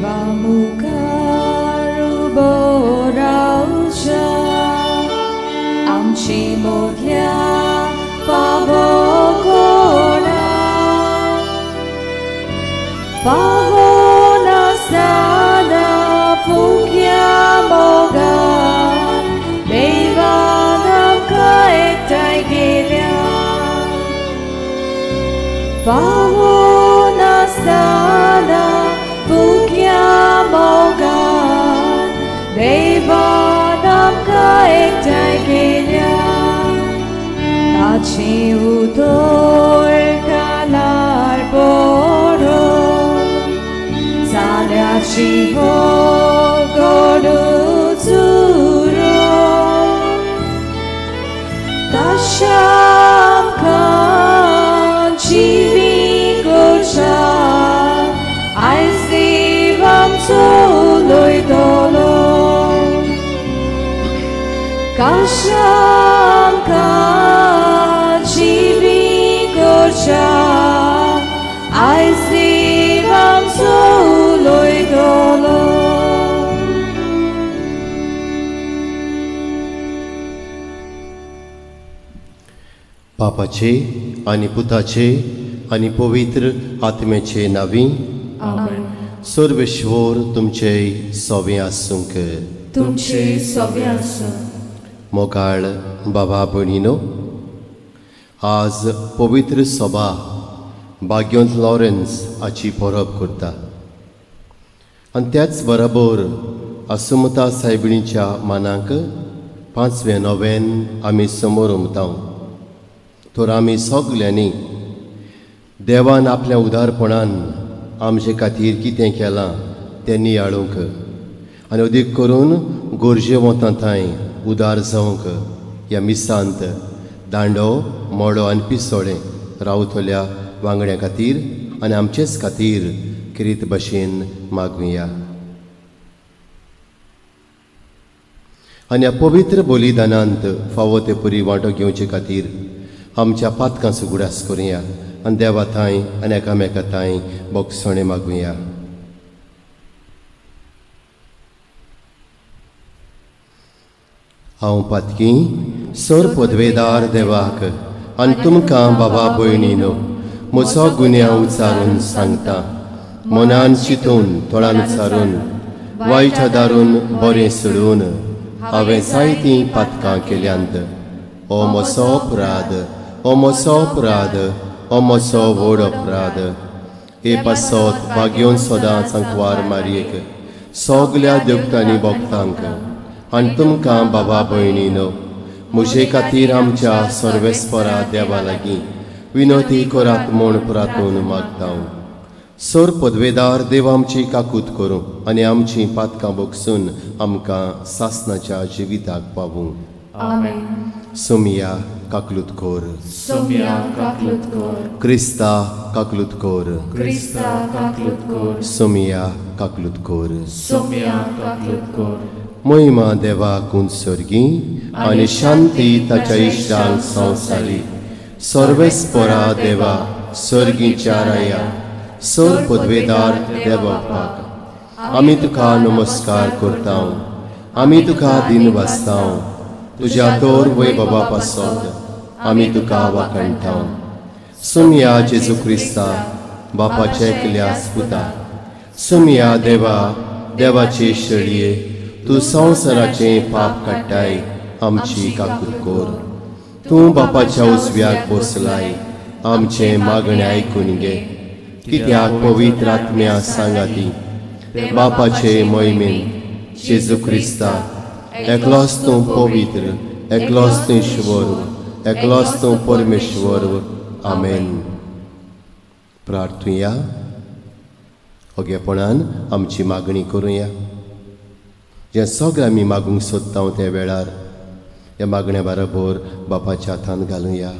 मुखार उभो रावच्या आमची मोठ्या पावो कोणा पावो नासताना फुक्या मोगान देवान आमकां एकठांय केल्या पावो नासताना फुक्या मोगान देवान आमकां एकठांय केल्या ताची उदोर कानार पडून जाल्याची हो गडू चुरून तशें आमकां जिवीक उरच्या आयज देव आमचो उलयतलो कशें आमकां जिवीक उरच्या आयज देव आमचो उलयतलो बापाचे आनी पुताचे आनी पवित्र आत्म्याचे नांवी आमेन. सर्वेश्वर तुमचे सोबे आसूंक तुमचे सोबे आसूं मोगाळ बाबा भयणीनो आज पवित्र सभा भाग्यवंत लॉरेन्स हाची परब करता आनी त्याच बरोबर आसुमता सायबिणीच्या मानाक 5वें नोवेन आमी समोर उमतांव तर आमी सगल्यांनी देवान आपल्या उदारपणान आमचे खातीर कितें केलां तें नियाळूंक आनी अदीक करून गोरजेवंतां थंय उदार जावंक ह्या मिसांत दांडो मोडो आनी पिसोळें रावतल्या वांगड्यां खातीर आनी आमचेच खातीर किरीत भशेन मागुया आनी ह्या पवित्र बलिदानांत फावो ते परी वांटो घेवचे खातीर आमच्या पातकां सुगुडास करुया आनी देवा थंय आनी एकामेका थंय बोगसणे मागुया हांव पातकी सर पदवेदार देवाक आनी तुमकां बाबा भयणीनो म्हजो गुन्यांव उचारून सांगता मनान चिंतून तोंडान उचारून वायट आदारून बरें सोडून हांवें जायतीं पातकां केल्यांत हो म्हजो अपराध हो म्हजो अपराध हो म्हजो व्हड अपराध हे पासत भाग्योन सदांच सांकवार मारयेक सगल्या देवतांनी भक्तांक आनी तुमकां बाबा भयणीनो म्हजे खातीर आमच्या सर्वेस्परा देवा लागीं विनोती करात म्हूण प्रार्थून मागता सर पदवेदार देव आमची काकूत करूं आनी आमची पातकां बोगसून आमकां सासणाच्या जिविताक पावूं आमेन. सोमिया काकलूत कोर सोमिया काकलूत कोर क्रिस्ता काकलूत कोर क्रिस्ता काकलूत कोर सोमिया काकलूत कोर सोमिया काकलूत कोर महिमा देवाक उंचर्गी आनी शांती ताच्या इश्टांक संवसारी सर्वेस्परा देवा सर्गीच्या राया सर पदवेदार देवाक आमी तुका नमस्कार करता आमी तुका दिन वाचता तुज्या तोर वैभवा पासत आमी तुका वाखणटा सोमिया जेजू क्रिस्ता बापाचे एकल्या पुता सोमिया देवा देवाचे शेळये तूं संवसाराचें पाप काडटाय आमची काकूत कोर तूं बापाच्या उजव्याक बसलाय आमचें मागणें आयकून घे कित्याक पवित्र आत्म्या सांगाती बापाचे मोहिमेन जेजू क्रिस्ता एकलोच तूं पवित्र एकलोच तूं ईश्वर एकलोच तूं परमेश्वर आमेन. प्रार्थुया ओगेपणान आमची मागणी करुया जें सगळें आमी मागूंक सोदता त्या वेळार ह्या मागण्या बरोबर बापाच्या हातांत घालुया.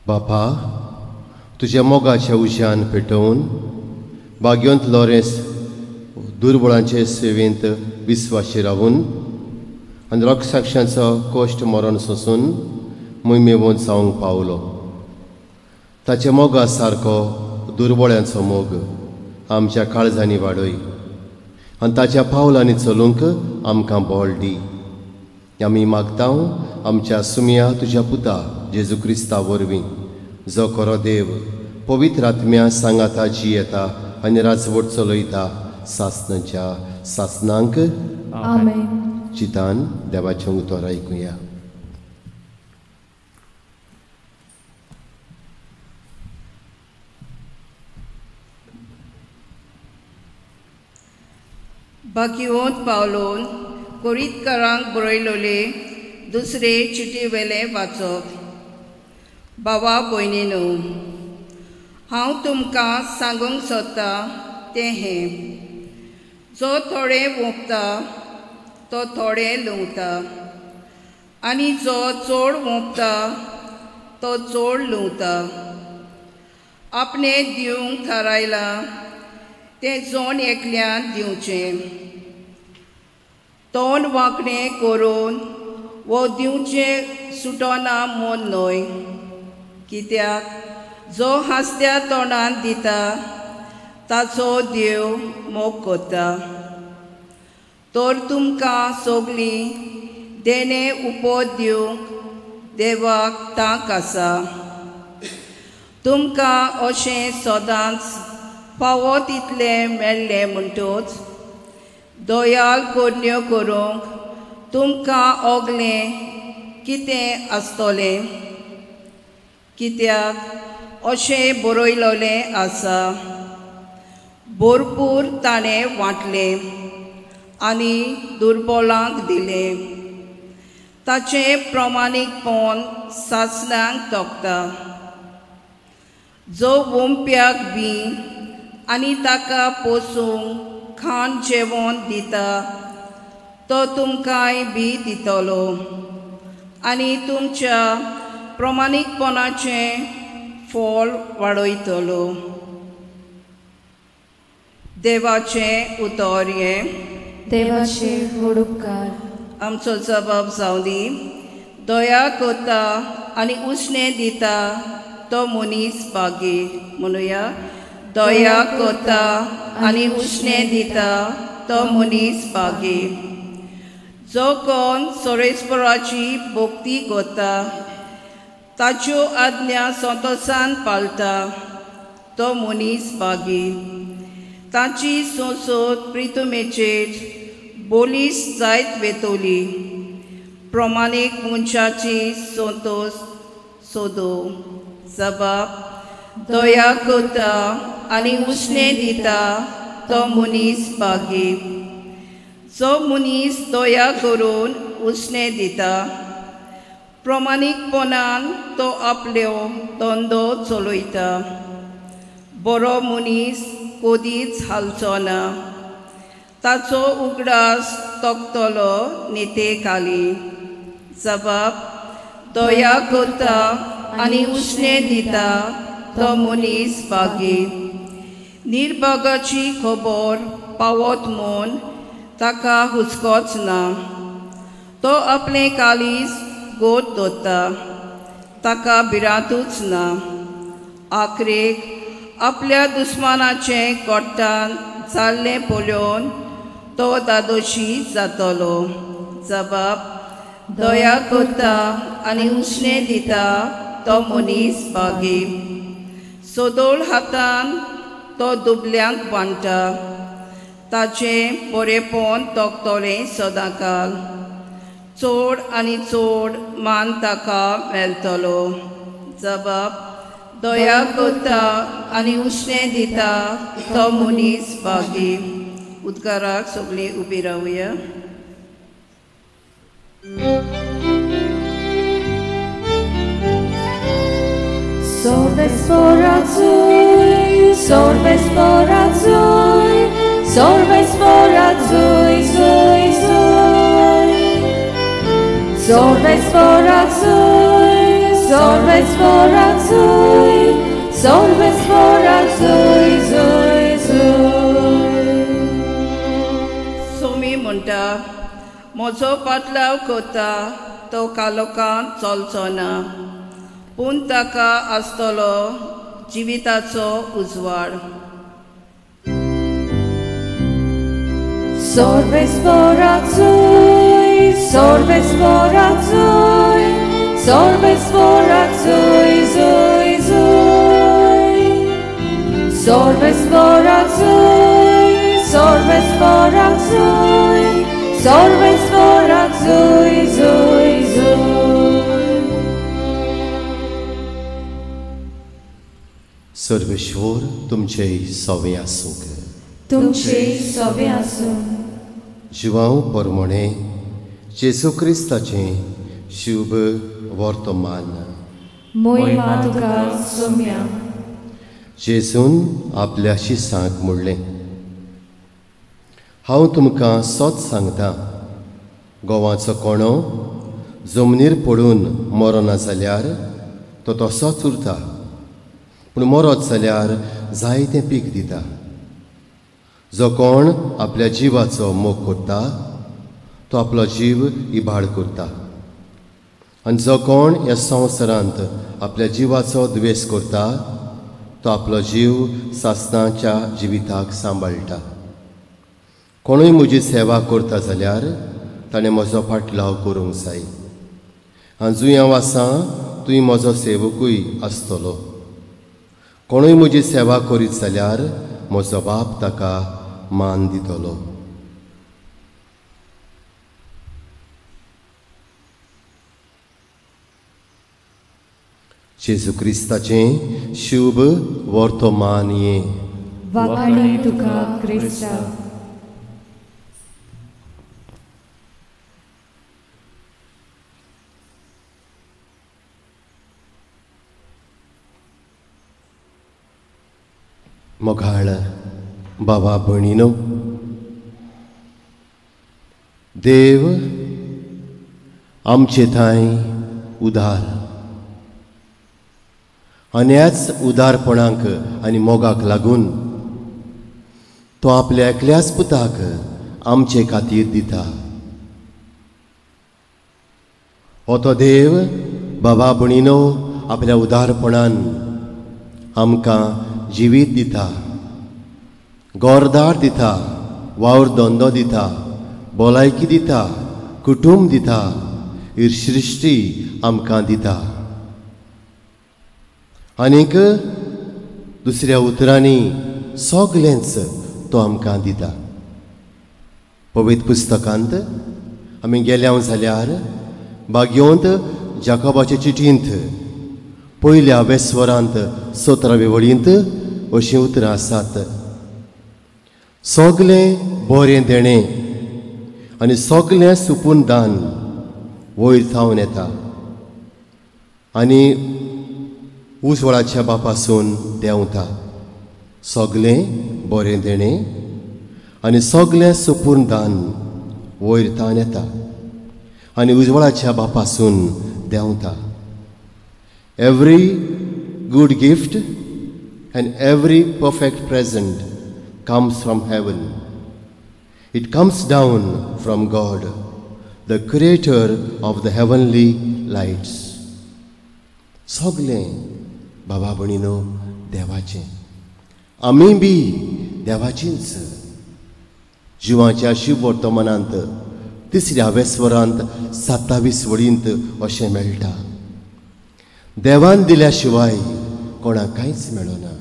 बापा, तुझ्या मोगाच्या उज्यान पेटोवन भाग्यवंत लॉरेन्स दुर्बळांचे सेवेंत विस्वाशी रावून आनी रक्षसाक्षांचो कोश्ट मरण सोंसून मोहिमेवंत जावंक पावलो. ताच्या मोगा सारको दुर्बळ्यांचो मोग आमच्या काळजांनी वाडय आनी ताच्या पावलांनी चलूंक आमकां बळ दी. आमी मागता आमच्या सुमिया तुज्या पुता जेजू क्रिस्ता वरवीं, जो खरो देव पवित्र आत्म्या सांगाता जियेता आनी राजवट चलयता सासनांच्या सासनांक. आमेन. चितान देवाचें उतर आयकुया. भाग्यवंत पावलोन कोरीतकारांक बरयलोले दुसरे चिटी वेले वाचप. भावा भयणीनो, हांव तुमकां सांगूंक सोदता तें हें, जो थोडे वोंपता तो थोडे लुंवता, आनी जो चोड वोंपता तो चोड लुंवता. आपणें दिवंक थारायलां तें जोन एकल्यान दिवचें. तोंड वांकडें करून वो दिवचें सुटोना म्हूण न्हय, कित्याक जो हांसत्या तोंडान दिता ताचो देव मोग कोता. तर तुमकां सोगलीं देणे उपोद दिवंक देवाक तांक आसा. तुमकां अशें सदांच फावो तितलें मेळ्ळें म्हणटच दोयाल कोडण्यो करूंक तुमकां ओगलें कितें आसतलें, कित्याक अशें बरयलोलें आसा, भरपूर ताणें वांटलें आनी दुर्बलांक दिलें. ताचें प्रमाणीकपण सासणांक तोखता. जो वोंप्याक बी आनी ताका पोसूंक खाण जेवण दिता तो तुमकांय बी दितलो आनी तुमच्या प्रमाणीकपणाचें फळ वाडयतलो. देवाचें उतर हें. देवाचे व्हड उपकार. आमचो जबाब जावं दी. दया कोता आनी उसणें दिता तो मनीस बागी. म्हणुया, दया कोता आनी उसणें दिता तो मनीस बागी. जो कोण सोरेस्पराची भोक्ती कोता ताच्यो आज्ञा संतोषान पाळटा तो मनीस बागी. ताची सोसोत प्रितुमेचेर बोलीस जायत वेतोली. प्रमाणीक मनशाची संतोष सोदो. जबाब, दया कोता आनी उसणें दिता तो मनीस बागी. जो मनीस दया करून उसणें दिता प्रमाणीकपणान तो आपलो धंदो चलयता. बरो मनीस कधीच हालचो ना. ताचो उगडास तोखतलो नेते खाली. जबाब, दया कोता आनी उसणें दिता तो मनीस बागी. निर्भागाची खबर पावत म्हूण ताका हुस्कोच ना. तो आपलें कालीस गोट दवरता, ताका भिरांतूच ना. आखरेक आपल्या दुस्मानाचें कोट्टान जाल्लें पळोवन तो दादोशी जातलो. जबाब, दया कोता आनी उसणें दिता तो मनीस बागी. सोदोळ हातान तो दुबल्यांक बांदता. ताचें बरेपण तोखतलें सदांकाल. चोड आनी चोड मान ताका मेळटलो. जबाब, दया कोता आनी उसणें दिता तो मनीस बागी. उद्गाराक सगळीं उबी रावया. Sorbes forazui, sorbes forazui, sorbes forazui, zui, zui. Sorbes forazui, Salves fora zui, salves fora zui, zui, zui. Somi म्हणटा म्हजो पाटलाव कोता तो कालोखान चलचो ना पूण ताका आसतलो जिविताचो उजवाड Salves fora zui, salves fora zui, salves fora zui, zui, zui. Salves fora zui, salves fora zui, salves fora zui, zui, zui. Sarveshwar तुमचे सवे आसूं तुमचे सवे आसूं जिवांव परमणे जेजू क्रिस्ताचें शुभ वर्तमान मोहिमा तुका सोम्या जेजून आपल्या शिसांक म्हणलें हांव तुमकां सत सांगतां गोवाचो कोणो जमनीर पडून मरना जाल्यार तो तसोच उरता पूण मरत जाल्यार जायतें पीक दिता जो कोण आपल्या जिवाचो मोग करता तो आपलो जीव इबाड करता आनी जो कोण ह्या संवसारांत आपल्या जिवाचो द्वेस करता तो आपलो जीव सासणाच्या जिविताक सांबाळटा कोणूय म्हजी सेवा करता जाल्यार ताणें म्हजो फाटलाव करूंक जाय आनी जुंया वासां तुवें म्हजो सेवकूय आसतलो कोणूय म्हजी सेवा करीत जाल्यार म्हजो बाप ताका मान दितलो जेजू क्रिस्ताचें शुभ वर्तमान ये वाखाणी तुका क्रिस्ता मोगाळ बाबा भयणीनो देव आमचे थंय उदार आनी ह्याच उदारपणाक आनी मोगाक लागून तो आपल्या एकल्याच पुताक आमचे खातीर दिता हो तो देव बाबा भयणीनो आपल्या उदारपणान आमकां जिवीत दिता गोरदार दिता वावर धंदो दिता भलायकी दिता कुटुंब दिता ही सृश्टी आमकां दिता आनीक दुसऱ्या उतरांनी सगळेंच तो आमकां दिता पवित्र पुस्तकांत आमी गेल्या जाल्यार भाग्योंत जाकोबाचे चिठींत पयल्या वेस्वरांत 17वे वळींत अशीं उतरां आसात सगळें बरें देणें आनी सगळें सुपून दान वयर थावन येता आनी उजवाडाच्या बापासून देंवता सगळें बरें देणें आनी सगळें सुपून दान वयर थावन येता आनी उजवाडाच्या बापासून देंवता Every good gift and every perfect present comes from heaven. It comes down from God, the creator of the heavenly lights. सगळें बाबा भयणीनो देवाचें आमी बी देवाचींच जिवाच्या शुभ वर्तमानांत 3ऱ्या वेस्वरांत 27 वळींत अशें मेळटा देवान दिल्या शिवाय कोणाक कांयच मेळना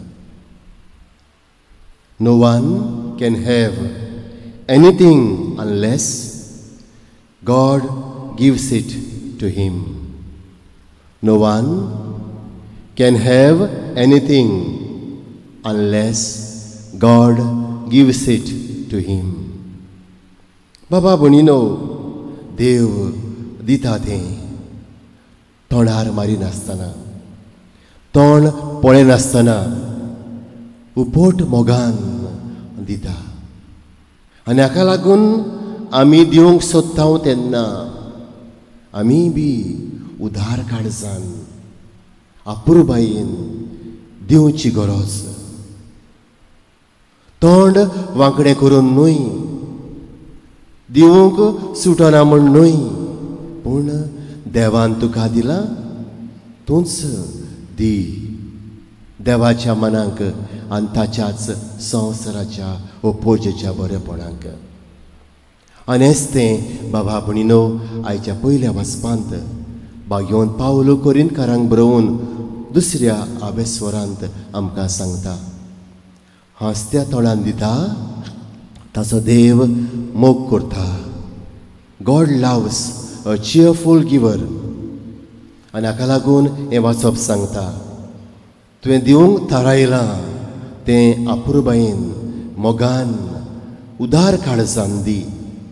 No one can have anything unless God gives it to him. No one can have anything unless God gives it to him. बाबा भयणीनो देव दिता तें तोंडार मारी नासतना तोंड पळय नासतना उपोट मोगान दिता आनी हाका लागून आमी दिवंक सोदता तेन्ना आमी बी उदार काळजान अपुरबायेन दिवची गरज. तोंड वांकडें करून न्हय, दिवंक सुटना म्हण न्हय, पूण देवान तुका दिलां तूंच दी. देवाच्या मनाक आनी ताच्याच संवसाराच्या ओपोजेच्या बरेपणाक. आनी हेच तें बाबा भणीनो आयच्या पयल्या वचपांत बागेवन पावलो कोरिंतकारांक बरोवन दुसऱ्या आबेस्वरांत आमकां सांगता. हांसत्या तोंडान दिता ताचो देव मोग करता. गॉड लव्स अ चियरफूल गिवर. आनी हाका लागून हें वाचप सांगता. तुवें दिवंक थारायलां तें अपुरबायेन मोगान उदार काळजान दी.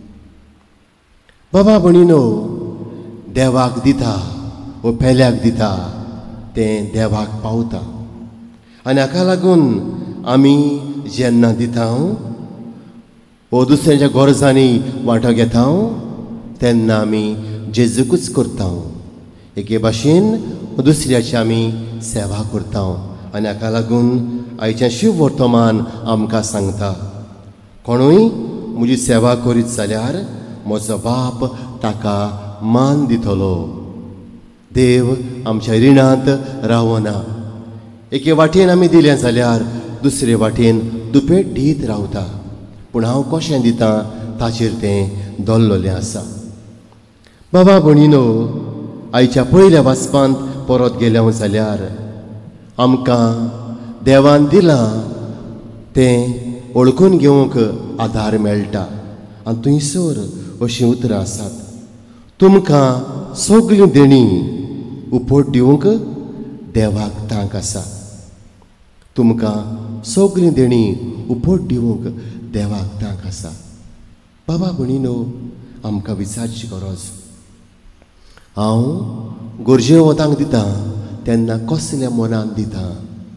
बाबा भणीनो, देवाक दिता वो पेल्याक दिता तें देवाक पावता. आनी हाका लागून आमी जेन्ना दिता वो दुसऱ्यांच्या गरजांनी वांटो घेता तेन्ना आमी जेजूकूच करता. एके भाशेन दुसऱ्याची आमी सेवा करता. आनी हाका लागून आयचें शिव वर्तमान आमकां सांगता, कोणूय म्हजी सेवा करीत जाल्यार म्हजो बाप ताका मान दितलो. देव आमच्या रिणांत रावना. एके वाटेन आमी दिलें जाल्यार दुसरे वाटेन दुपेट दीत रावता. पूण हांव कशें दितां ताचेर तें दल्लोलें आसा. बाबा भणीनो, आयच्या पयल्या वाचपांत परत गेले जाल्यार आमकां देवान दिलां तें ओळखून घेवंक आदार मेळटा. आनी थंयसर अशीं उतरां आसात. तुमकां सगळीं देणी उपोट दिवंक देवाक तांक आसा. तुमकां सगळीं देणी उपोट दिवंक देवाक तांक आसा. बाबा भणीनो, आमकां विचारची गरज. हांव गोरजे वतांक दितां तेन्ना कसल्या मनान दितां?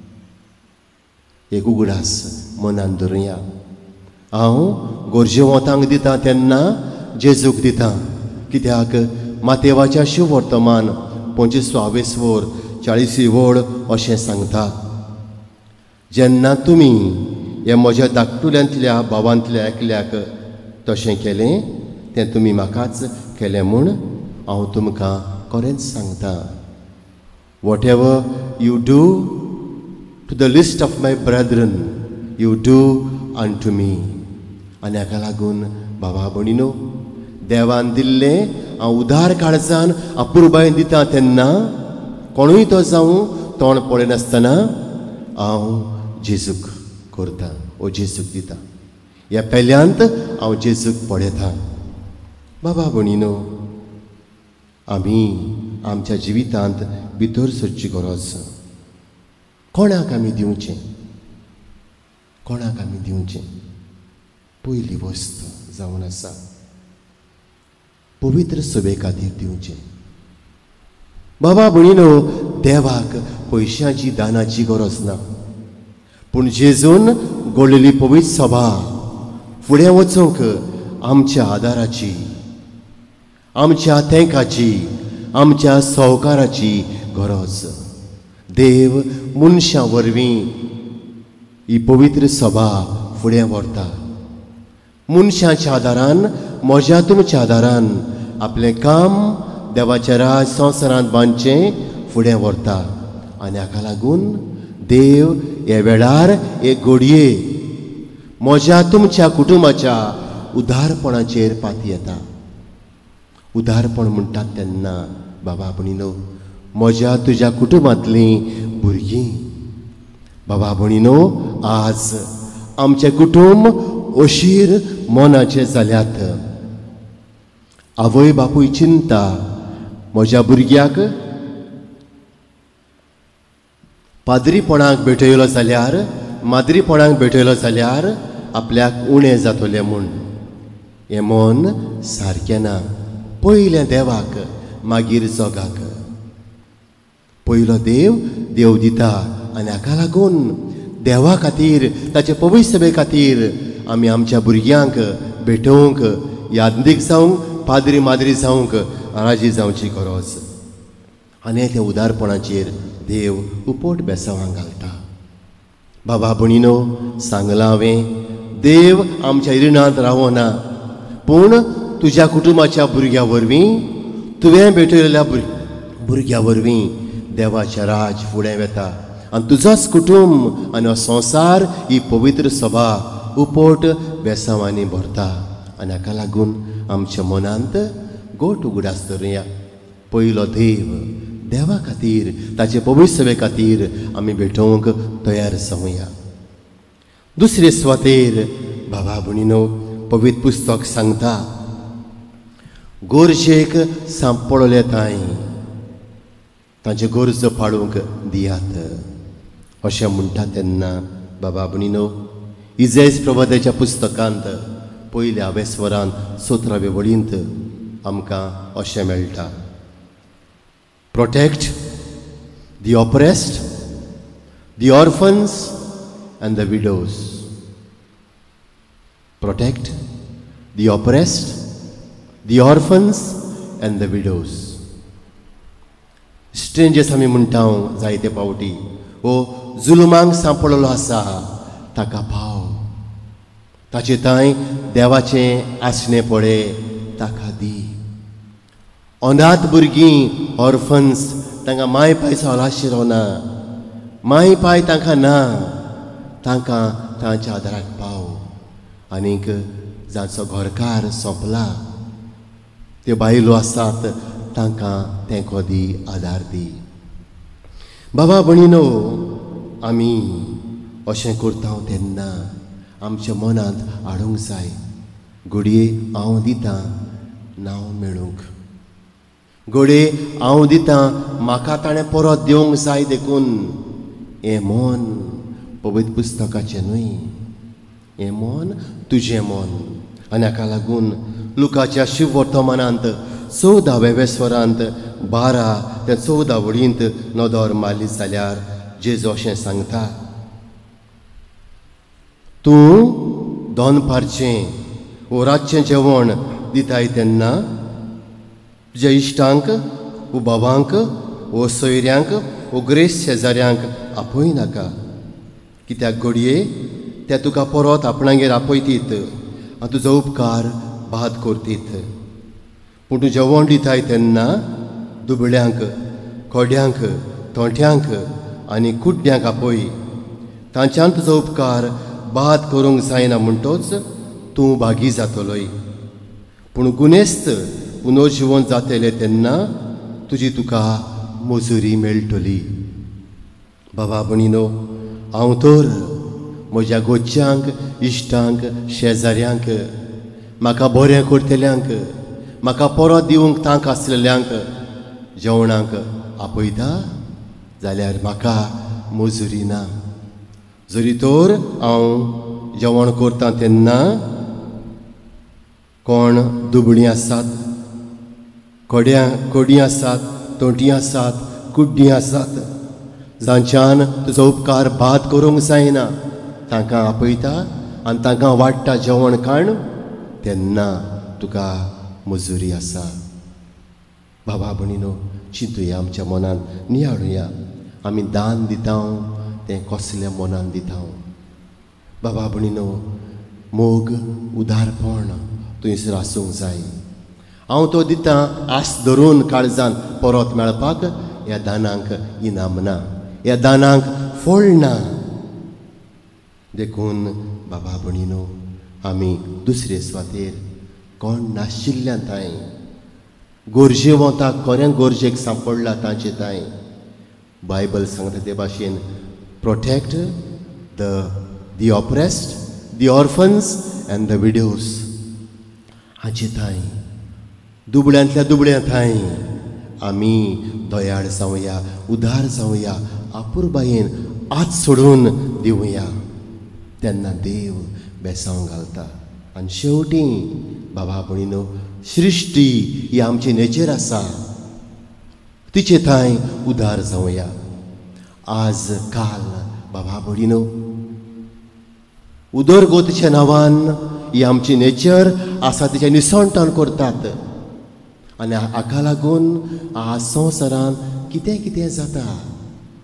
एक उगडास मनान धरुया. हांव गोरजे वतांक दितां तेन्ना जेजूक दितां. कित्याक मातेवाच्या शिव वर्तमान 25 वळ अशें सांगता, जेन्ना तुमी हे म्हज्या धाकटुल्यांतल्या भावांतल्या एकल्याक तशें केलें तें तुमी म्हाकाच केलें म्हूण हांव तुमकां खरेंच सांगता. Whatever you do to the least of my brethren you do unto me. आनी हाका लागून बाबा भणीनो, देवान दिल्लें हांव उदार काळजान अपुरबायेन दितां तेन्ना कोणूय तो जावं तोंड पळयनासतना हांव जेजूक करता वो जेजूक दिता. ह्या पेल्यांत हांव जेजूक पळयतां. बाबा भणीनो, आमी आमच्या जिवितांत भितर सरची गरज. कोणाक आमी दिवचें? कोणाक आमी दिवचें? पयली वस्त जावन आसा पवित्र सभे खातीर दिवचें. बाबा भणीनो, देवाक पयशांची दानाची गरज ना. पूण जेजून घडलेली पवित्र सभा फुडें वचूंक आमच्या आदाराची, आमच्या तेंकाची, आमच्या सहकाराची गरज. देव मनशां वरवीं ही पवित्र सभा फुडें व्हरता. मनशांच्या आदारान, म्हज्या तुमच्या आदारान आपलें काम देवाच्या राज संवसारांत बांदचें फुडें व्हरता. आनी हाका लागून देव हे वेळार एक घडये म्हज्या तुमच्या कुटुंबाच्या उदारपणाचेर पाती येता. उदारपण म्हणटात तेन्ना बाबा भणीनो, म्हज्या तुज्या कुटुंबांतलीं भुरगीं. बाबा भणीनो, आज आमचें कुटुंब अशीर मोनाचें जाल्यात. आवय बापूय चिंता म्हज्या भुरग्याक पाद्रीपणाक भेटयलो जाल्यार, माद्रीपणाक भेटयलो जाल्यार आपल्याक उणें जातलें म्हूण. हें मन सारकें ना. पयलें देवाक, मागीर जगाक. पयलो देव देव दिता. आनी हाका लागून देवा खातीर, ताचे पवित्र सभे खातीर आमी आमच्या भुरग्यांक भेटोवंक, यादीक जावंक, पाद्री माद्री जावंक राजी जावची गरज. आनी त्या उदारपणाचेर देव उपोट बेसावांक घालता. बाबा भणीनो, सांगलां हांवें, देव आमच्या रिणांत रावना, पूण तुज्या कुटुंबाच्या भुरग्यां वरवीं, तुवें भेटयलेल्या भुरग्यां वरवीं देवाचें राज फुडें वेता. आनी तुजोच कुटुंब आनी हो संवसार ही पवित्र सभा उपोट बेसांवांनी भरता. आनी हाका लागून आमच्या मनांत गोठ उगडास धरुया. पयलो देवा खातीर, ताचे पवित्र सभे खातीर आमी भेटोवंक तयार जावया. दुसरे सुवातेर बाबा भणीनो, पवित्र पुस्तक सांगता, गोरजेक सांपळले ताई तांचे गोरज पाडूंक दियात. अशें म्हणटा तेन्ना बाबा भणीनो, इजेज प्रभातेच्या पुस्तकांत पयल्या वेस्वरांत 17व्या वळींत आमकां अशें मेळटा, protect the oppressed, the orphans and the widows. Protect the oppressed, the orphans and the widows. Strangers आमी म्हणटा जायते पावटी, ओ जुलमांक सांपळलो आसा ताका पाव, ताचे थंय देवाचें आसणें पळय ताका दी. अनाथ भुरगीं, ऑर्फन्स, तांकां माय पाय सावलाशिरो ना, माय पाय तांकां ना, तांकां तांच्या आदाराक पाव. आनीक जांचो घरकार सोंपला, त्यो बायलो आसात तांकां तेंको दी, आदार दी. बाबा भणीनो, आमी अशें करता तेन्ना आमच्या मनांत हाडूंक जाय, घडये हांव दितां नांव मेळूंक, घडये हांव दितां म्हाका ताणें परत दिवंक जाय देखून. हें मन पवित्र पुस्तकाचें न्हय, हें मन तुजें मन. आनी हाका लागून लुकाच्या शुभ वर्तमानांत 14व्या वेस्वरांत 12 ते 14 वळींत नदर मारली जाल्यार जेजू अशें सांगता, तूं दोनपारचें वो रातचें जेवण दिताय तेन्ना तुज्या इश्टांक, वो बाबांक, वो सोयऱ्यांक, वो ग्रेस शेजाऱ्यांक आपय नाका, कित्याक घडये ते तुका परत आपणागेर आपयतीत आनी तुजो उपकार बाद करतीत. पूण तूं जेवण दिताय तेन्ना दुबळ्यांक, खोड्यांक, थोंट्यांक आनी कुड्ड्यांक आपय, तांच्यान तुजो उपकार बाद करूंक जायना म्हणटोच तूं भागी जातलोय. पूण गुनेस्त पुनर्जीवन जातले तेन्ना तुजी तुका मजुरी मेळटली. बाबा भणीनो, हांव तर म्हज्या गोच्यांक, इश्टांक, शेजाऱ्यांक, म्हाका बरें करतल्यांक, म्हाका परत दिवंक तांक आसलेल्यांक जेवणाक आपयता जाल्यार म्हाका मजुरी ना. जरी तर हांव जेवण करता तेन्ना कोण दुबळीं आसात, कोडीं आसात, तोंटीं आसात, कुड्डीं आसात, जांच्यान तुजो उपकार बाद करूंक जायना, तांकां आपयता आनी तांकां वाडटा जेवण खाण, तेन्ना तुका मजुरी आसा. बाबा भणीनो, चिंतुया, आमच्या मनान नियाळुया, आमी दान दिता तें कसलें मनान दिता. बाबा भणीनो, मोग, उदारपण थंयसर आसूंक जाय. हांव तो दितां आस धरून काळजान परत मेळपाक, ह्या दानांक इनाम ना, ह्या दानांक फळ ना. देखून बाबा भणीनो, आमी दुसरे सुवातेर कोण नाशिल्ल्या थंय गोरजे वताक खरें गोरजेक सांपडला तांचे थंय बायबल सांगता ते भाशेन protect the oppressed, the orphans and the widows. हाचे थंय दुबळ्यांतल्या दुबळ्या थंय आमी दयाळ जावया, उदार जावया, आपुरबायेन आत सोडून दिवया, तेन्ना देव बेसांव घालता. आनी शेवटी बाबा भणीनो, सृश्टी ही आमची नेचर आसा, तिचे थंय उदार जावया. आज काल बाबा भणीनो, उदरगतीच्या नांवान ही आमची नेचर आसा तिचे निसणटाण करतात. आनी हाका लागून आज संवसारान कितें कितें जाता,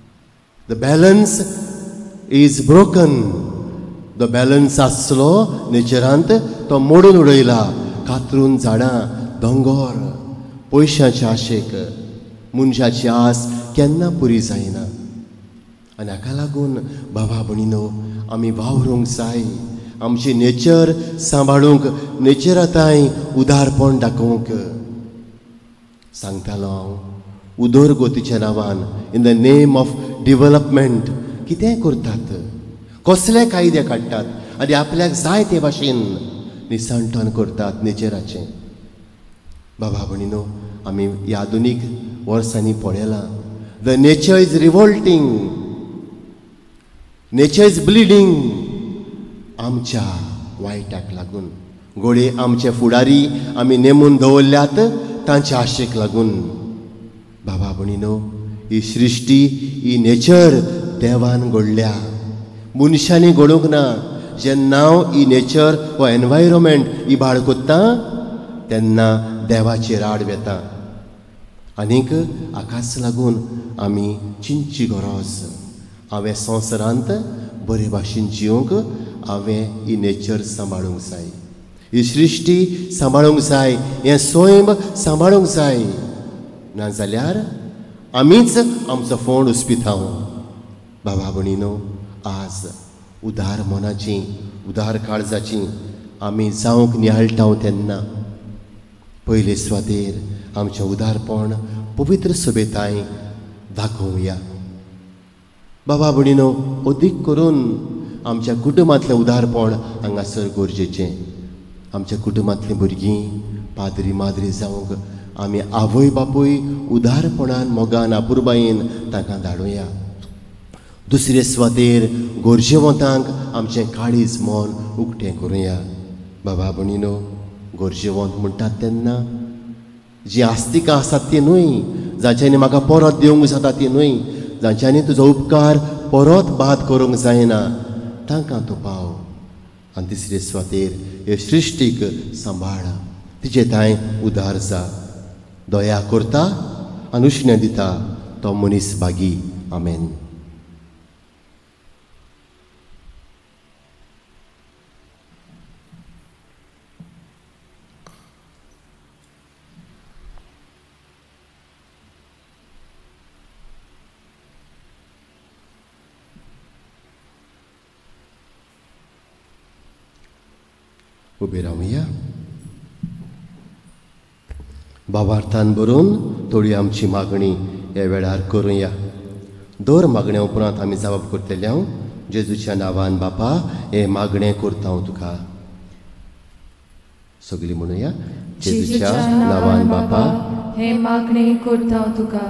the balance is broken. The balance आसलो नेचरांत तो मोडून उडयला. कातरून झाडां, दोंगर, पयशांच्या आशेक मनशाची आस केन्ना पुरी जायना. आनी हाका लागून बाबा भयणीनो आमी वावरूंक जाय. आमची नेचर सांबाळूंक, नेचरांताय उदारपण दाखोवंक. सांगतालो हांव उदरगतीच्या नांवान in the name of development कितेंय करतात, कसले कायदे काडटात आनी आपल्याक जाय ते भाशेन निसंठण करतात नेचराचें. बाबा भयणीनो आमी ह्या आधुनीक वर्सांनी पळयलां the nature is revolting, nature is bleeding. आमच्या वायटाक लागून घोडे आमचे फुडारी आमी नेमून दवरल्यात तांच्या आशेक लागून. बाबा भयणीनो ही सृश्टी, ही नेचर देवान घडल्या, मनशांनी घडोवंक ना. जेन्ना ही नेचर हो एनवायरमेंट इबाड कोत्ता तेन्ना देवाची राड वेता. आनीक हाकाच लागून आमी चिंतची गरज. हांवें संवसारांत बरे भाशेन जिवंक हांवें ही नेचर सांबाळूंक जाय, ही सृश्टी सांबाळूंक जाय, हें स्वयं सांबाळूंक जाय. नाजाल्यार आमीच आमचो फोंड उस्पितांव. बाबा भयणीनो आज उदार मनाची, उदार काळजाची आमी जावंक नियाळटाव तेन्ना पयले सुवातेर आमचें उदारपण पवित्र सभेताय दाखोवया. बाबा भयणीनो अदीक करून आमच्या कुटुंबांतलें उदारपण हांगासर गरजेचें. आमच्या कुटुंबांतलीं भुरगीं पाद्री माद्री जावंक आमी आवय बापूय उदारपणान मोगान आपुरबायेन तांकां धाडुया. दुसरे सुवातेर गोरजेवंतांक आमचें काळीज मन उक्तें करुया. बाबा भयणीनो गोरजेवंत म्हणटात तेन्ना जीं आस्तिकां आसात तीं न्हय, जांच्यांनी म्हाका परत दिवंक जाता तीं न्हय, जांच्यांनी तुजो उपकार परत बाद करूंक जायना तांकां तूं पाव. आनी तिसरे सुवातेर हे सृश्टीक सांबाळ, तिचे ताय उदार जा. दया करता आनी उश्णें दिता तो मनीस बागी. आमेन. उबे रावया. भावार्थान बरोवन थोडी आमची मागणी ह्या वेळार करुया. दर मागण्या उपरांत आमी जबाब करतले. हांव जेजूच्या नांवान बापा हे मागणें करता हांव तुका. सगळीं म्हणुया. जेजूच्या नांवान बापा हे मागणें करता हांव तुका.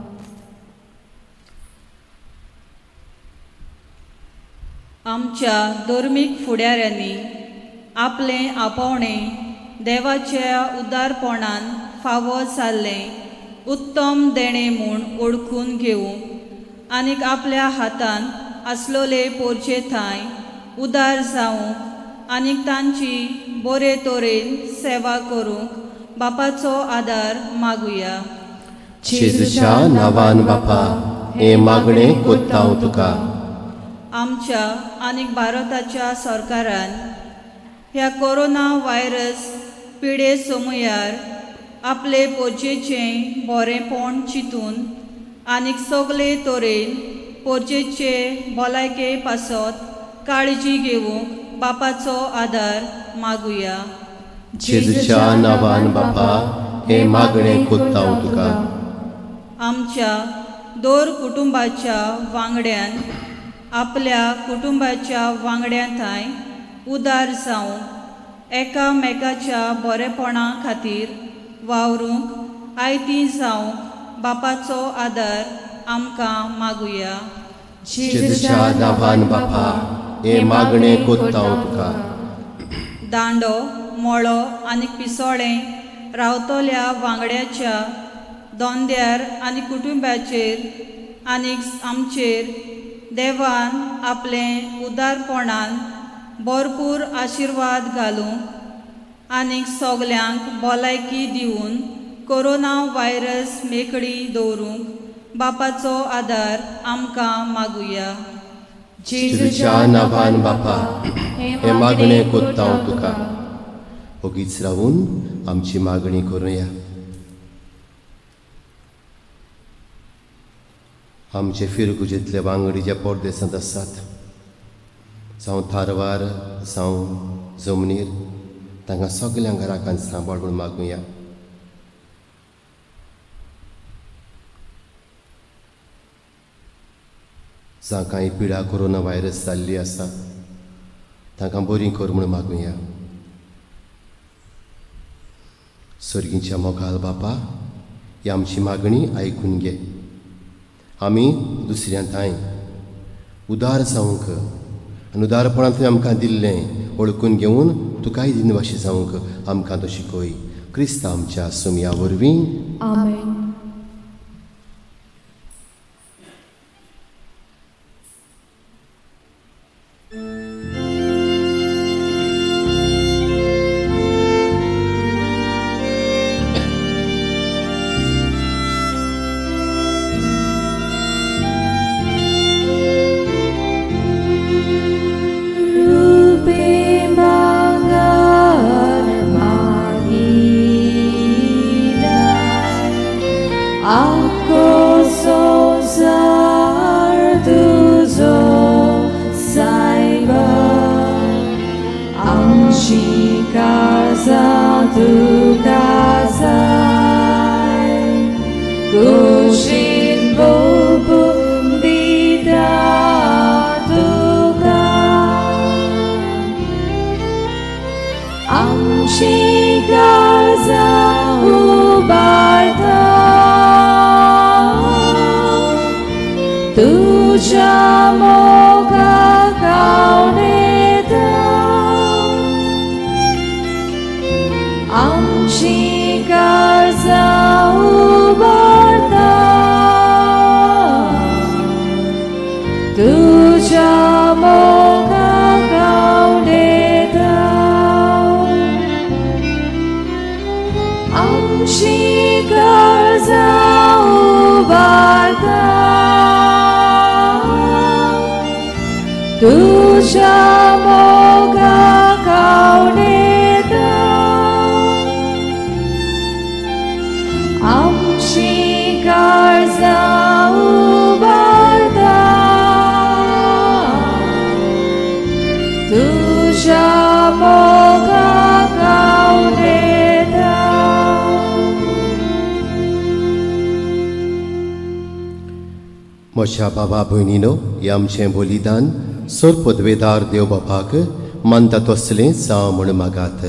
आमच्या धर्मीक फुडाऱ्यांनी आपलें आपोवणें देवाच्या उदारपणान फावो जाल्लें उत्तम देणें म्हूण ओळखून घेवंक आनीक आपल्या हातान आसलोले पोरचे थंय उदार जावंक आनीक तांची बरे तरेन सेवा करूंक बापाचो आदार मागुया. जेजूच्या नांवान बापा हे मागणें करता हांव तुका. आमच्या आनीक भारताच्या सरकारान ह्या कोरोना व्हायरस पिडे समयार आपले पोरचेचें बरेंपण चिंतून आनीक सगळे तरेन पोरचेचे भलायके पासत काळजी घेवंक बापाचो आदार मागुया. जेजूच्या नांवान बापा हे मागणें करता हांव तुका. आमच्या दर कुटुंबाच्या वांगड्यान आपल्या कुटुंबाच्या वांगड्यां थंय उदार जावंक एकामेकाच्या बरेपणा खातीर वावरूंक आयती जावंक बापाचो आदार आमकां मागुया. जेजूच्या नांवान बापा हे मागणें करता हांव तुका. दांडो मळो आनी पिसोळें रावतल्या वांगड्याच्या दोंद्यार आनी कुटुंबाचेर आनीक आमचेर देवान आपलें उदारपणान भरपूर आशिर्वाद घालूंक आनीक सगल्यांक भलायकी दिवन कोरोना व्हायरस मेकळी दवरूंक बापाचो आदार आमकां मागुया. जेजूच्या नांवान बापा हे मागणे कोत्ता हांव तुका. ओगीच रावून आमची मागणी करूया. आमचे फिरगुजेंतले वांगडी जे परदेसांत आसात, जावं थारवार जावं जमनीर, तांकां सगळ्यांक घराकान सांबाळ म्हूण मागुया. जावं कांय पिडा कोरोना व्हायरस जाल्ली आसा, तांकां बरी कर म्हूण मागुया. सर्गीच्या मोगाल बापा, ही आमची मागणी आयकून घे. आमी दुसऱ्या थंय उदार जावंक आनी उदारपणान तुवें आमकां दिल्लें वळखून घेवन तुकाय दिनवाशी जावंक आमकां तो शिकय. क्रिस्त आमच्या सुमया वरवीं. आमेन. म्हज्या बाबा भयणीनो, हें आमचें बलिदान सोर पदवेदार देव बापाक मानता तसलें जावं म्हूण मागात.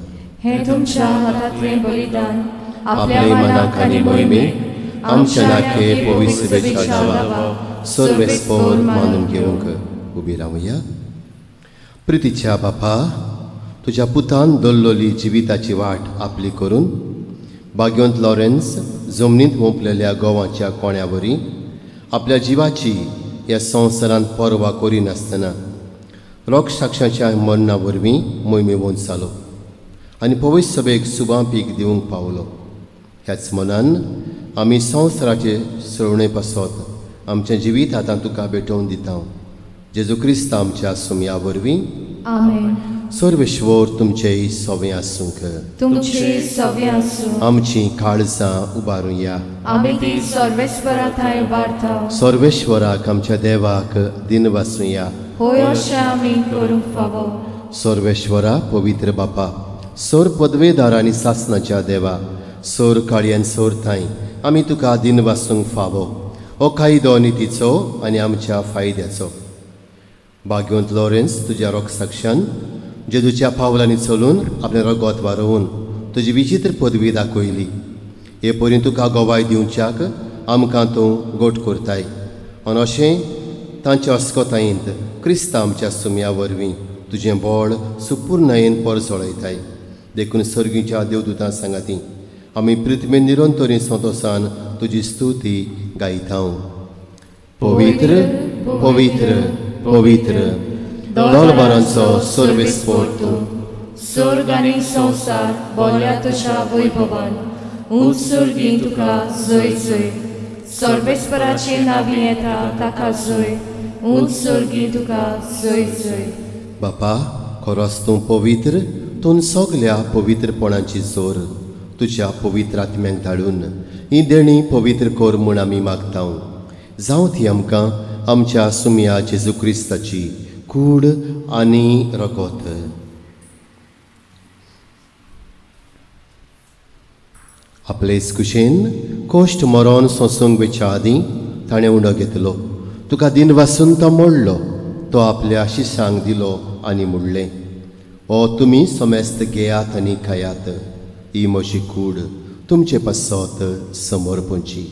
हे तुमच्या हातांतलें बलिदान आपल्या मनाक आनी मोहिमेक आमच्या नाके पवित्रतेच्या दावा सर्वेस्पोर मानून घेवंक उबी रावया. प्रितीच्या बापा, तुज्या पुतान दल्लोली जिविताची वाट आपली करून भाग्यवंत लॉरेन्स जमनींत मोपलेल्या गोवाच्या कोण्यावरी आपल्या जिवाची ह्या संवसारांत पर्वा करिनासतना रोग साक्षाच्या मरणा वरवीं मोहिमेवून जालो आनी पवित्र सभेक सुबां पीक दिवंक पावलो. ह्याच मनान आमी संवसाराचे सळवणे पासत आमचें जिवीत आतां तुका भेटोवन दिता. जेजू क्रिस्त आमच्या सुमया वरवीं. आमेन. सर्वेश्वर तुमचेय सवें आसूंक. तुमचे सवें आसूं. आमची काळजां उबारुया. आमी ती सर्वेश्वरा थंय उबारता. सर्वेश्वराक आमच्या देवाक दिन वाचुया. होय अशें आमी करूंक फावो. सर्वेश्वरा पवित्र बापा, सोर पदवेदारांनी सासणाच्या देवा, सोर काळयेन सोर थंय आमी तुका दिन वाचूंक फावो. हो कायदो नितीचो आनी आमच्या फायद्याचो. भाग्यवंत लॉरेन्स तुज्या रोग साक्षान जेजूच्या पावलांनी चलून आपलें रगत वारोवन तुजी विचित्र पदवी दाखयली. हे पर्यंत तुका गोवाय दिवच्याक आमकां तूं गोट करताय. आनी अशें तांच्या अस्कोतायेंत क्रिस्त आमच्या सुमया वरवीं तुजें बळ सुपूर्णयेन परजळयताय. देखून सर्गीच्या देवदूतां सांगाती आमी प्रितमे निरंतरी संतोषान तुजी स्तुती गायता. पवित्र पवित्र पवित्र दोलबारांचो सर्वेस्पोर तूं. स्वर्ग आनी संवसार बोल्या तुज्या वैभवान उंच सर्गीं तुका जय जय. सर्वेस्पराचे नावी येता ताका जय उंच सर्गी तुका जय जय बापा खरोच तूं पवित्र तूं सगल्या पवित्रपणाची जोर तुज्या पवित्र आत्म्याक धाडून ही देणी पवित्र कर म्हूण आमी मागता जावं ती आमकां आमच्या सुमया जेजू क्रिस्ताची कूड आनी रगत आपलेच कुशेन कोश्ट मरोन सोंसूंक वेच्या आदीं ताणें उंडो घेतलो तुका दिन वासून तो मोडलो तो आपल्या आशिशांक दिलो आनी मुडलें ओ तुमी समेस्त घेयात आनी खायात ही म्हजी कूड तुमचे पासत समोर पोंची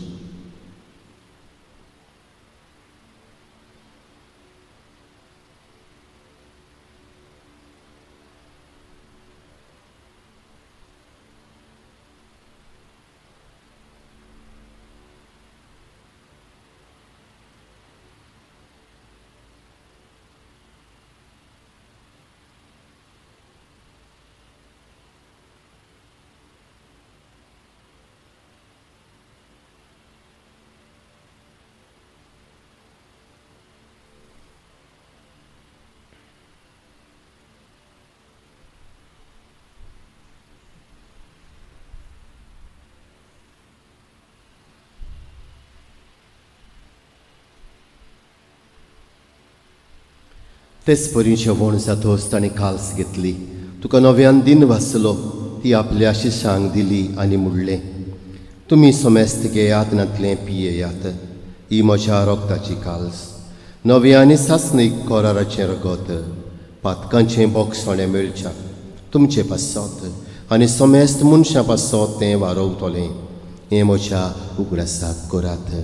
तेच परी जेवण जातोच ताणें काल्स घेतली तुका नव्यान दिन वाचलो ती आपल्या आशिशांक दिली आनी मुडलें तुमी समेस्त घेयात नातलें पियेयात ही म्हज्या रोगताची काल्स नव्या आनी सासणीक कोराराचें रगत पातकांचें बोगसोणें मेळच्या तुमचे पासत आनी समेस्त मनशां पासत तें वारोवतलें हें म्हज्या उगडासाक करात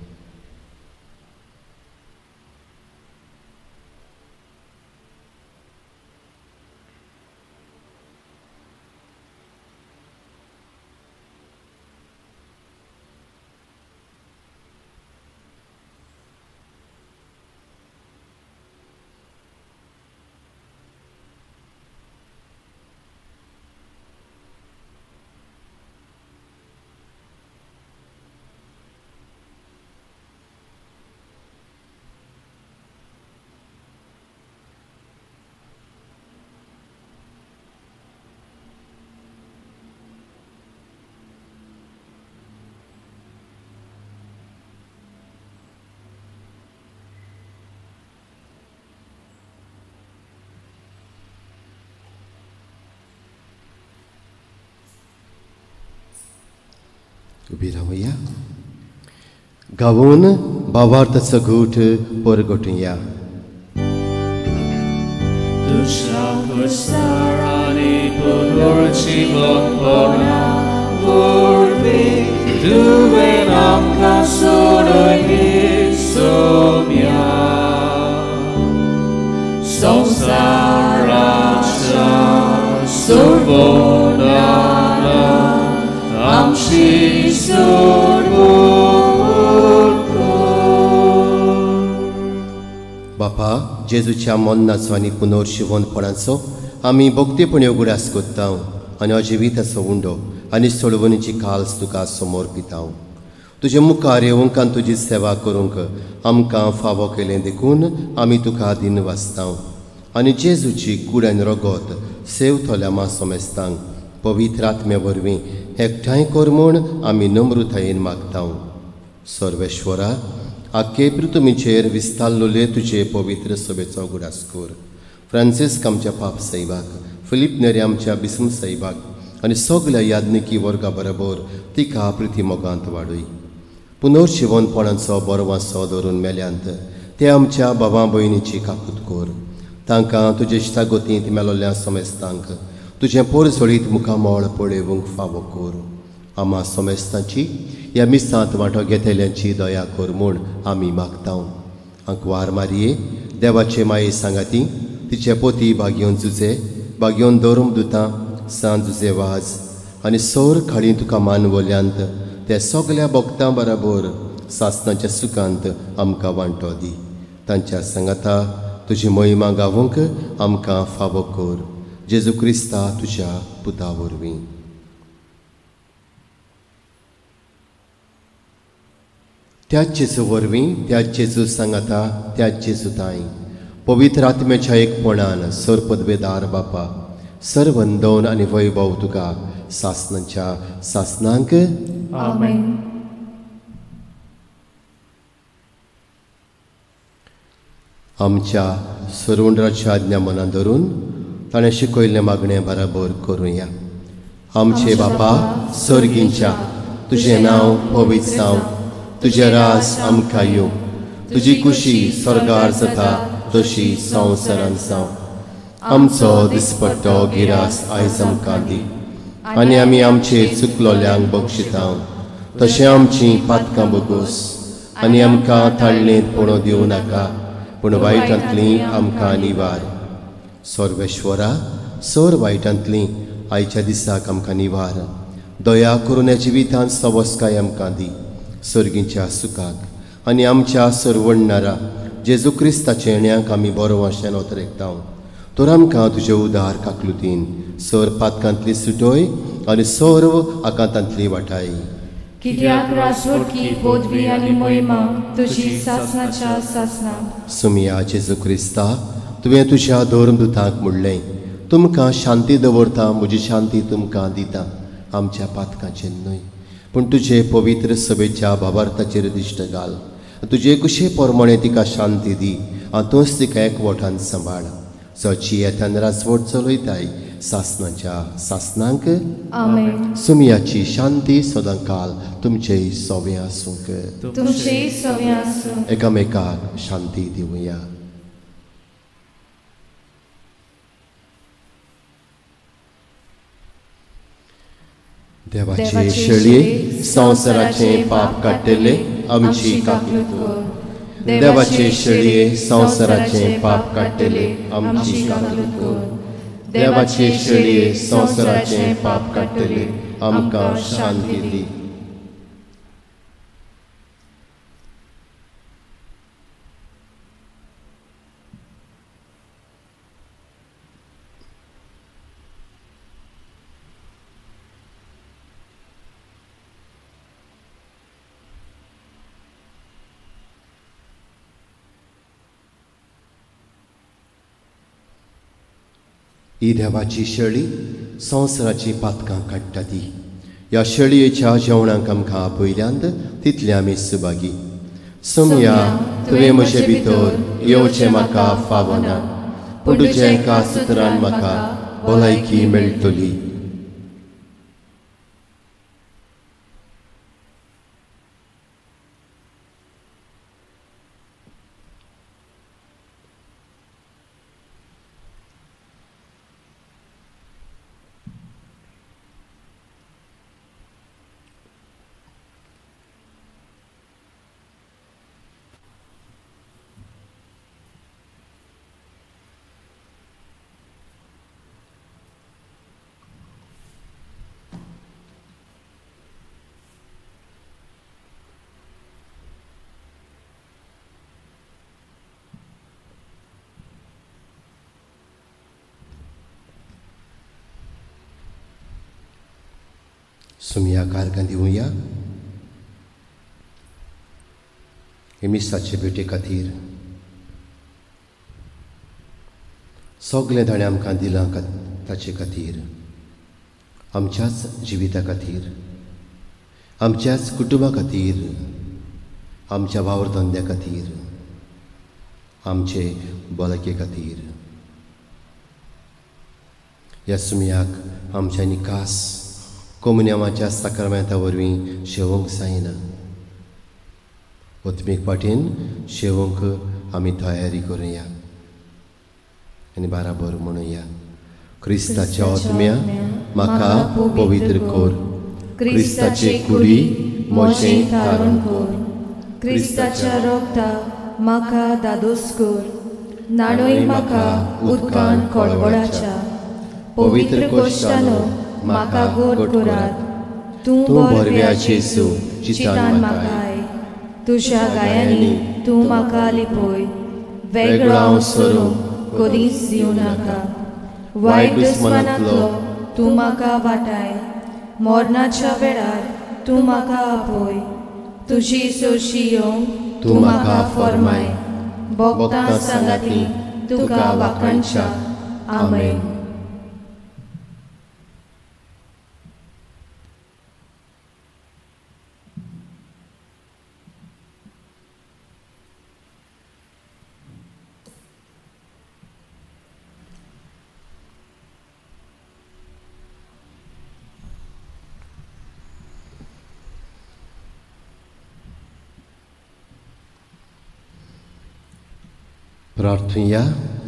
उबी रावया गावून भावार्थाचो घूट परगटुया Dusza wystarani podorczywoppora Urbi duwe nam kasoroi somia Samsaracha survonana Amshi बापा जेजूच्या मोन्नाचो आनी पुनर्शिवणपणाचो आमी भोगतेपणी उगडास कोत्ता आनी अजिविताचो उंडो आनी सोडवणीची काल्स तुका समोर पिता तुजे मुखार येवंक आनी तुजी सेवा करूंक आमकां फावो केलें देखून आमी तुका दिन वाचता आनी जेजूची कूड आनी रगत सेवतोल्या मा सोमेस्तांक पवित्र आत्म्या वरवीं एकठांय कर म्हूण आमी नम्रतायेन मागता सर्वेश्वरा आख्खे पृथ्वीचेर विस्तारलोले तुजे पवित्र सभेचो उगडास कर फ्रांसिस्क आमच्या पाप सैबाक फिलीप नेरे आमच्या बिस्म सैबाक आनी सगल्या याज्ञिकी वर्गा बरोबर तिका प्रिती मोगांत वाडय पुनर्शिवणपणाचो बरो वांसो धरून मेल्यांत ते आमच्या भावां भयणीची काकूत कर तांकां तुजे इश्टागतींत मेलोल्या समेस्तांक तुजें पोरसोळीत मुखामोळ पळेवंक फावो कर आमा समेस्तांची ह्या मिसांत वांटो घेतल्यांची दया कर म्हूण आमी मागता अंकवार मारये देवाचे माये सांगाती तिचे पोती भाग्योन जुजे भाग्योन दौरम दुतां सांज जुजे वाज आनी सोर खाडी तुका मानवल्यांत ते सगल्या भक्तां बरोबर सासणाच्या सुखांत आमकां वांटो दी तांच्या सांगाता तुजी महिमा गावूंक आमकां फावो कर जेजू क्रिस्ता तुज्या पुता वरवीं त्याच जेजू वरवीं त्याच जेजू सांगाता त्याच जेजू ताई पवित्र आत्म्याच्या एकपणान सर पदवेदार बापा सर्व वंदन आनी वैभव तुका सासनांच्या सासनांक आमेन. आमच्या सर्वंडराची आज्ञा मनात धरून ताणें शिकयल्ले मागणे बराबर करुया. आमचे बापा सर्गींच्या तुझें नांव पवित्र जावं, तुझें रास आमकां येवं, तुजी कुशी स्वर्गार जाता तशी संवसारांत जावं. आमचो दिसपट्टो गिरास आयज आमकां दी आनी आमी आमचेर चुकलोल्यांक बक्षिता तशें आमचीं पातकां बगूस आनी आमकां ताळणेंत पडो दिवं नाका पूण वायटांतलीं आमकां निवार. सर्वेश्वरा सर वायटांतलीं आयच्या दिसाक आमकां निवार. दया करून ह्या जिवितांत सवस्काय आमकां दी सर्गीच्या सुखाक आनी आमच्या सर्वण्णारा जेजू क्रिस्ताच्या येण्याक आमी बरो भाशेन ओतरेकता. तर आमकां तुजे उदार काकलुतीन सर पातकांतली सुटोय आनी सर्व आकांतांतली वाटाय. कित्याक राजवटकी पदवी आनी महिमा तुजी सासनाच्या सासना. सुमिया जेजू क्रिस्ता तुवें तुज्या धर्मदुतांक म्हणलें तुमकां शांती दवरता म्हजी शांती तुमकां दिता. आमच्या पातकांचेर न्हय पूण तुजे पवित्र सभेच्या भावार्थाचेर दिश्ट घाल. तुजे कुशे प्रमाणे तिका शांती दी आनी तोच तिका एकवटान सांबाळ. सची येतान राजवट चलयताय सासनाच्या सासनांक आमेन. सुमियाची शांती सदांकाल तुमचे सोवे आसूंक. तुमचे सोवे आसूं. एकामेकाक शांती दिवया. देवाचे शेळये संवसाराचे पाप काडटले आमची काकलूत कर. देवाचे शेळये संवसाराचे पाप काडटले आमची काकलूत कर. देवाचे शेळये संवसाराचे पाप काडटले आमकां शांती दी. ही देवाची शेळी संवसाराची पातकां काडटा ती. ह्या शेळयेच्या जेवणाक आमकां पयल्यांत तितले आमी सुभागी. सुमया तुवें म्हजे भितर येवचें म्हाका फावना पूण तुजे एका सुत्रान म्हाका भलायकी मेळटली. सुमिया कारकां दिवया. हे मिसाचे भेटे खातीर सगलें ताणें आमकां दिलां ताचे खातीर, आमच्याच जिविता खातीर, आमच्याच कुटुंबा खातीर, आमच्या वावरधंद्या खातीर, आमचे भलायके खातीर. ह्या सुमयाक आमच्या निकास कोमुनियमाच्या साक्रमेंता वरवीं शेवूंक जायना. वत्मीक पाटीन शेवूंक आमी तयारी करुया आनी बराबर म्हणुया. क्रिस्ताच्या आत्म्या म्हाका पवित्र कर. क्रिस्ताचे कुडी म्हजें तारण कर. क्रिस्ताच्या रोगता म्हाका दादोस कर. नाडोय म्हाका उदकान कळवळाच्या. पवित्र कोश्टानो म्हाका गोड करात. तूं बरव्या जेजू चितान म्हाका आय. तुज्या गायांनी तूं म्हाका लिपय. वेगळो हांव सोडूंक कधीच दिवं नाका. वायट दुस्मानांतलो तूं म्हाका वाटाय. मरणाच्या वेळार तूं म्हाका आपय. तुझी सोशी येवंक तूं म्हाका फर्माय. भोगतां सांगाती तुका वाखाणच्या. आमेन. प्रार्थुया.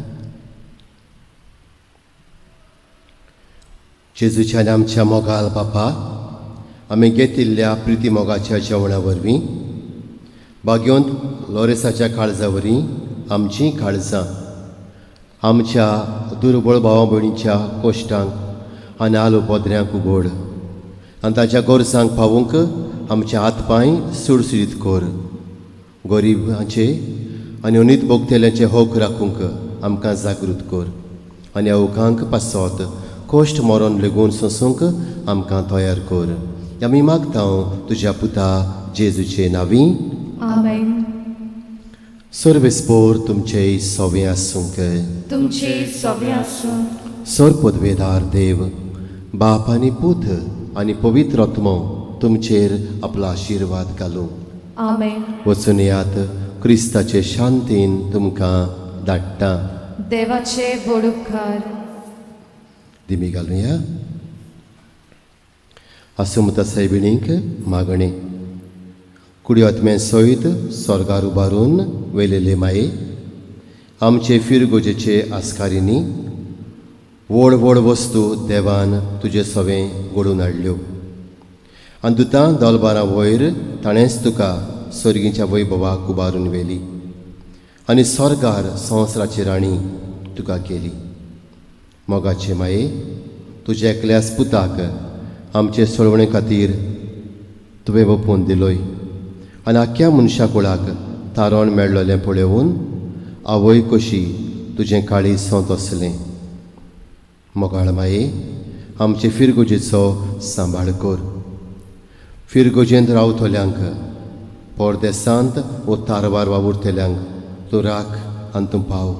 जेजूच्या आमच्या मोगाल बापा, आमी घेतिल्ल्या प्रिती मोगाच्या जेवणा वरवीं भाग्योंत लोरेसाच्या काळजा वरवीं आमचीं काळजां आमच्या दुर्बळ भावा भयणीच्या कोश्टांक आनी आलो पोद्र्यांक उगड आनी ताच्या गोरसांक पावूंक आमच्या हातपांय सुडसुडीत कोर. गरीबांचे आनी उनीत भोगतेल्यांचे होक राखूंक आमकां जागृत कोर आनी अवकांक पासत कोश्ट मरोन लेगून सोंसूंक आमकां तयार कोर. आमी मागतां तुज्या पुता जेजूचे नांवीं. आमेन. सर्वेस्पोर तुमचे सोबे आसूंक. तुमचे सोबे आसूं. सोर पदवेदार देव, बाप आनी पूत आनी पवित्र आत्मो तुमचेर आपलो आशिर्वाद घालूं. आमेन. वचून यात क्रिस्ताचे शांतीन तुमकां धाडटा. देवाचे बड उपकार. दिमी घालुया. आसुमता सायबिणीक मागणे. कुडी आत्म्या सयत स्वर्गार उबारून वेलेले माये, आमचे फिरगोजेचे आस्कारिनी व्हड व्हड वस्तू देवान तुजे सवें घडून हाडल्यो आनी दुतां दोलबारां वयर ताणेंच तुका सर्गीच्या वैभवाक उबारून व्हेली आनी स्वर्गार संवसाराची राणी तुका केली. मोगाचे माये, तुज्या एकल्याच पुताक आमचे सोडवणे खातीर तुवें ओपून दिलोय आनी आख्या मनशा कुळाक तारण मेळ्ळलें पळोवन आवय कशी तुजें काळी सोंत असलें. मोगाळ माये, आमचे फिरगोजेचो सांबाळ कर. फिरगोजेंत रावतल्यांक, परदेसांत वो तारवार वावुरतल्यांक तूं राख आनी तूं पाव.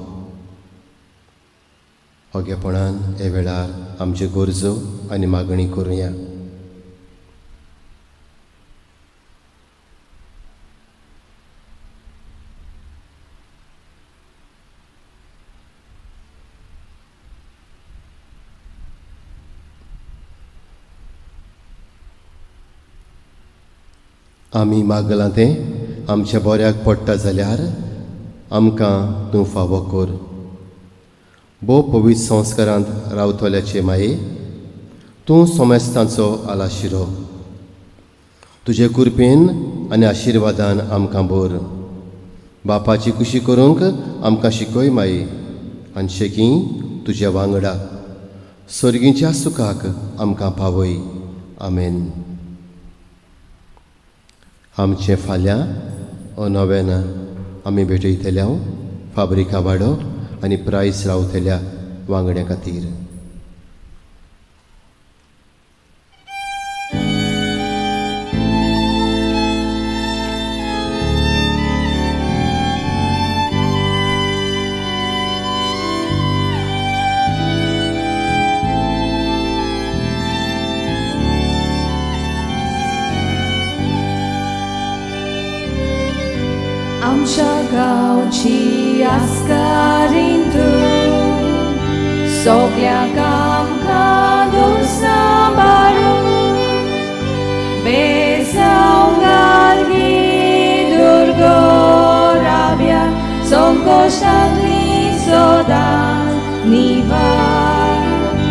ओगेपणान हे वेळार आमच्यो गरजो आनी मागणी करुया. आमी मागलां तें आमच्या बऱ्याक पडटा जाल्यार आमकां तूं फावो कर. भोव पवित्र संस्कारांत रावतल्याचे माये, तूं सोमेस्तांचो आलाशिरो. तुजे कृपेन आनी आशिर्वादान आमकां भर. बापाची खुशी करूंक आमकां शिकय माये आनी शेकी तुज्या वांगडा सर्गीच्या सुखाक आमकां पावय. आमेन. आमचे फाल्यां ओ नव्यान आमी भेटयतल्या फाबरिका वाडो आनी प्रायस रावतल्या वांगड्या खातीर. आमच्या गांवची आस्कारीन तूं सगळ्यांक आमकां दूर सांबाळून बेजाव घालगी दुर्गो राब्या संकोशांतली सदांच निवार.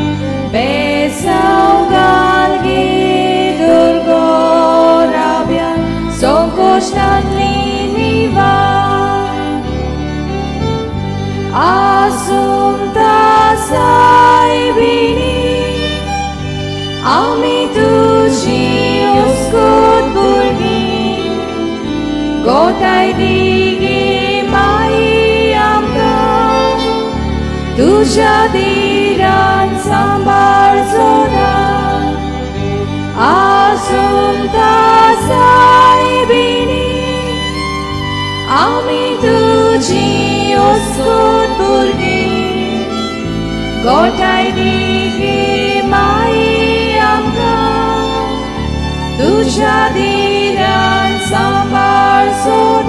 बेजाव घालगी दुर्गो राब्या संकोशांतली आसुमता सायबिणी आमी तुजी हुस्कोत भुरगीं गोठाय दिगी माई आमकां तुज्या दिरान सांबाळ सदां. आसुमता सायबिणी गोठाई दिगी माई आमकां तुझ्या दिरान सांबाळ सोड